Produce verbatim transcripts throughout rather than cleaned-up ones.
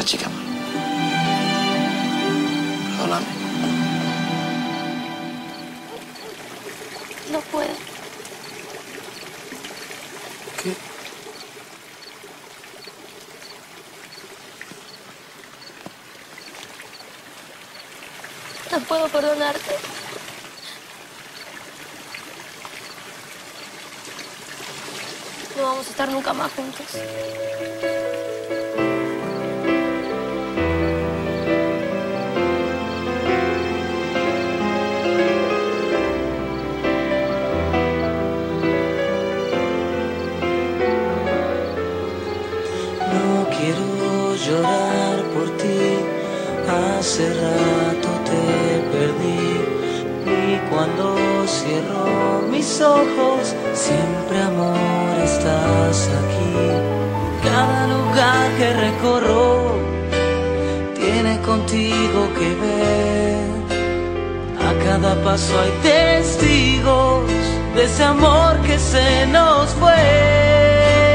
otra chica más. Perdóname. No puedo. ¿Qué? No puedo perdonarte. No vamos a estar nunca más juntos. No quiero llorar por ti, hace rato te perdí. Y cuando cierro mis ojos, siempre amor estás aquí. Cada lugar que recorro tiene contigo que ver. A cada paso hay testigos de ese amor que se nos fue.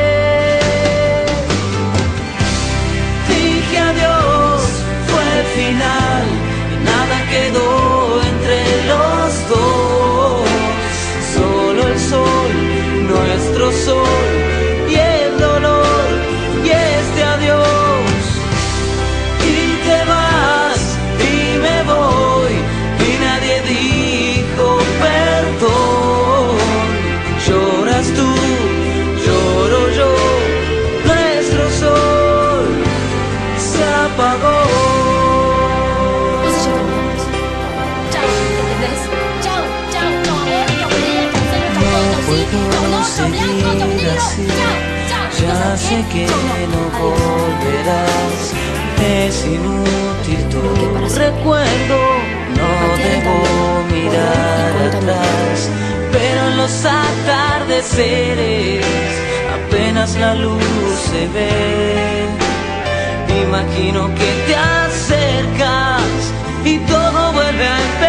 Dije adiós, fue el final, y nada quedó entre los dos. Solo el sol, nuestro sol, y el dolor, y este adiós. Y te vas, y me voy, y nadie dijo perdón. Lloras tú, lloro yo, nuestro sol se apagó. Seguir así, ya sé que no volverás. Es inútil tu recuerdo, no debo mirar atrás. Pero en los atardeceres apenas la luz se ve. Imagino que te acercas y todo vuelve a empezar.